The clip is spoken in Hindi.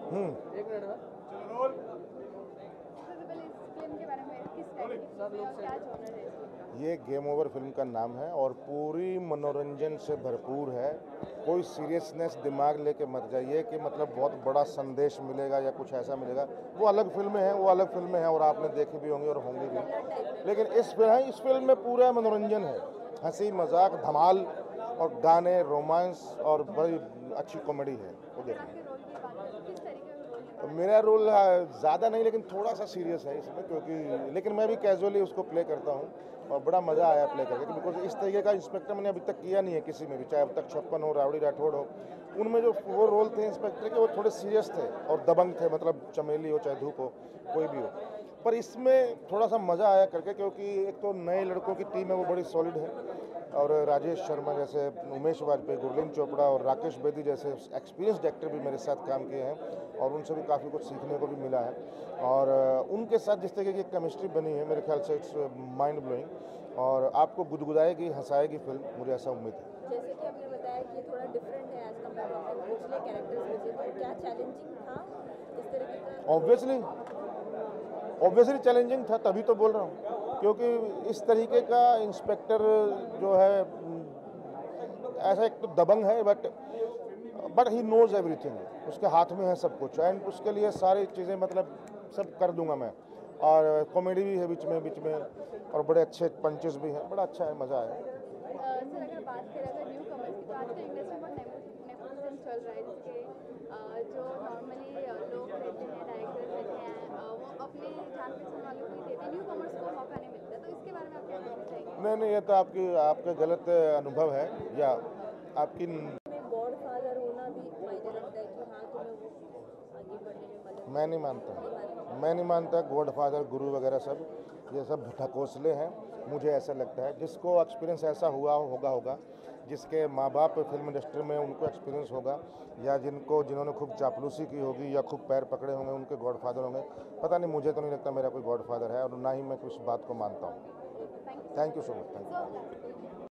हम्म। एक मिनट में ये गेम ओवर फिल्म का नाम है और पूरी मनोरंजन से भरपूर है। कोई सीरियसनेस दिमाग लेके मत जाइए कि मतलब बहुत बड़ा संदेश मिलेगा या कुछ ऐसा मिलेगा। वो अलग फिल्में हैं, वो अलग फिल्में हैं और आपने देखी भी होंगी और होंगी भी। लेकिन इस फिल्म में पूरा मनोरंजन है, हंसी मजाक धमाल और गाने, रोमांस और बड़ी अच्छी कॉमेडी है। वो देखिए। मेरा रोल ज़्यादा नहीं लेकिन थोड़ा सा सीरियस है इसमें, क्योंकि लेकिन मैं भी कैजुअली उसको प्ले करता हूँ और बड़ा मज़ा आया प्ले करके, बिकॉज इस तरीके का इंस्पेक्टर मैंने अभी तक किया नहीं है किसी में भी, चाहे अब तक छप्पन हो, रावड़ी राठौड़ हो। उनमें जो वो रोल थे इंस्पेक्टर के, वो थोड़े सीरियस थे और दबंग थे, मतलब चमेली हो चाहे धूप हो, कोई भी हो। पर इसमें थोड़ा सा मज़ा आया करके, क्योंकि एक तो नए लड़कों की टीम है वो बड़ी सॉलिड है और राजेश शर्मा जैसे, उमेश वाजपेयी, गुरलीन चोपड़ा और राकेश बेदी जैसे एक्सपीरियंस्ड एक्टर भी मेरे साथ काम किए हैं और उनसे भी काफ़ी कुछ सीखने को भी मिला है। और उनके साथ जिस तरीके की केमिस्ट्री बनी है, मेरे ख्याल से इट्स माइंड ब्लोइंग और आपको गुदगुदाएगी, हंसाएगी फिल्म, मुझे ऐसा उम्मीद है। जैसे कि आपने बताया कि थोड़ा डिफरेंट है एज कम्पेयर टू अपने पिछले कैरेक्टर्स में से, तो क्या चैलेंजिंग था इस तरीके का? ऑब्वियसली चैलेंजिंग था, तभी तो बोल रहा हूँ, क्योंकि इस तरीके का इंस्पेक्टर जो है ऐसा, एक तो दबंग है बट ही नोज एवरीथिंग, उसके हाथ में है सब कुछ एंड उसके लिए सारी चीज़ें मतलब सब कर दूंगा मैं। और कॉमेडी भी है बीच में और बड़े अच्छे पंचेस भी हैं, बड़ा अच्छा है, मज़ा आया। सर अगर बात करें अगर न्यू कमर्स की, तो आजकल इंडस्ट्री में नेपोटिज्म चल रहा है, जिसके जो नॉर्मली लोग रहते हैं, डायरेक्टर्स रहते हैं, वो अपने जान पहचान वालों को ही देते हैं, न्यू कमर्स को मौका नहीं मिलता, तो इसके बारे में आप क्या कहना चाहेंगे? नहीं, ये तो आपका गलत अनुभव है या आपकी। गॉड फादर होना भी मायने रखता है कि हाँ तुम्हें वो आगे बढ़ने में मदद? मैं नहीं मानता गॉड फादर गुरु वगैरह सब, ये सब ढकोसले हैं। मुझे ऐसा लगता है जिसको एक्सपीरियंस ऐसा होगा, जिसके माँ बाप फिल्म इंडस्ट्री में उनको एक्सपीरियंस होगा, या जिन्होंने खूब चापलूसी की होगी या खूब पैर पकड़े होंगे, उनके गॉड फादर होंगे। पता नहीं, मुझे तो नहीं लगता मेरा कोई गॉड फादर है और ना ही मैं कुछ बात को मानता हूँ। Thank you so much. Thank you.